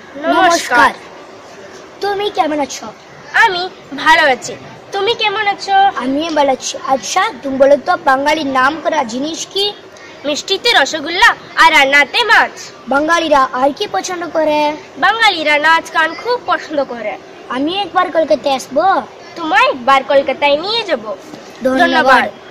নমস্কার। তুমি কেমন আছো? আমি ভালো আছি। তুমি কেমন আছো? আমি ভালো আছি। আচ্ছা, তুমি বলো তো বাঙালির নাম করা জিনিস কি? মিষ্টিতে রসগোল্লা আর রান্নাতে মাছ। বাঙালিরা আর কি পছন্দ করে? বাঙালিরা নাচ গান খুব পছন্দ করে। আমি একবার কলকাতায় আসবো। তোমায় একবার কলকাতায় নিয়ে যাব। ধন্যবাদ।